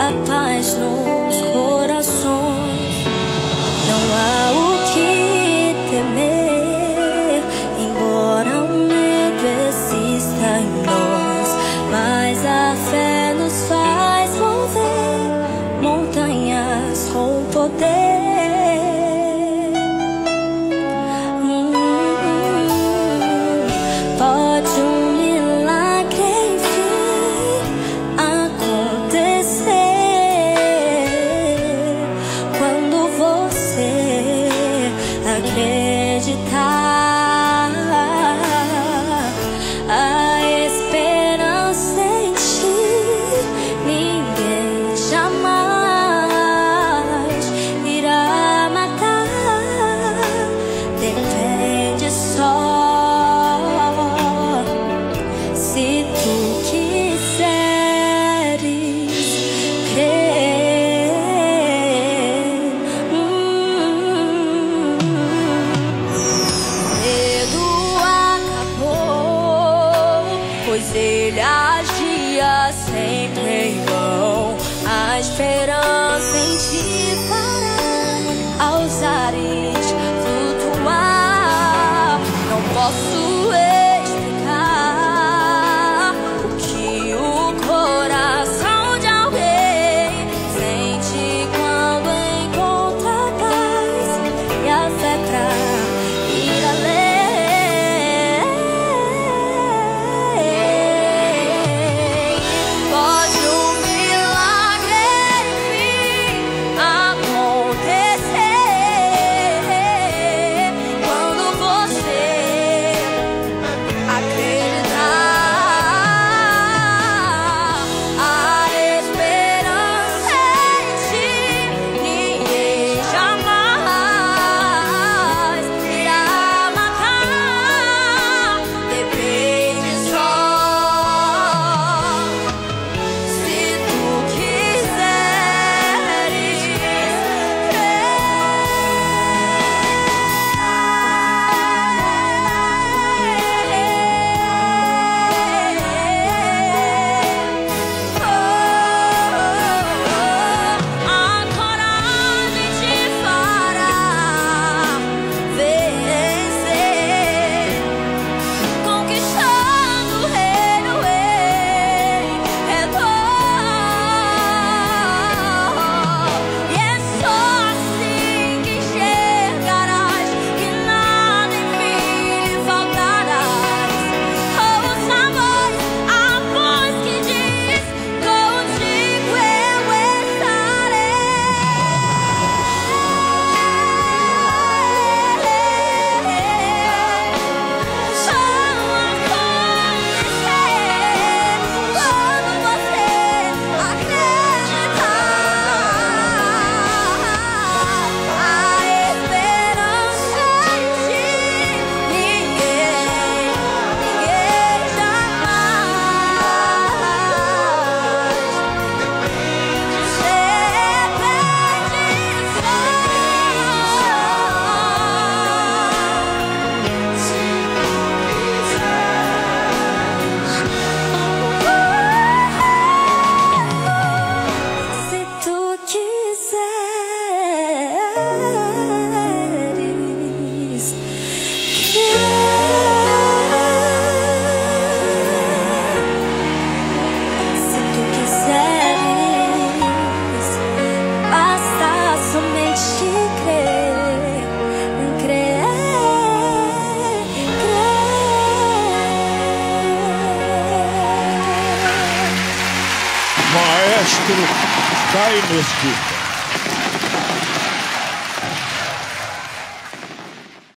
a paz nos corações. Não há o que temer, embora o medo exista em nós, mas a fé nos faz mover montanhas com poder. Pode um milagre enfim acontecer quando você acreditar. A esperança em ti ninguém jamais irá matar. Depende só se tu quiseres crer. Medo acabou, pois ele agia sempre em vão. A esperança em ti fará aos ares flutuar. Não posso explicar o que o coração de alguém sente quando encontra paz e a fé pra ir além. Pode um milagre enfim acontecer quando você acreditar. A esperança em ti ninguém jamais irá matar. Depende só se tu quiseres a coragem te fará vencer, conquistando o reino em redor. E é só assim que enxergarás que nada enfim lhe faltarás. Ouça a voz que diz: contigo eu estarei. Só acontecer quando você acreditar. A esperança em ti ninguém se tu quiseres se tu quiseres, basta somente crer, crer, crer. Maestro Carlos.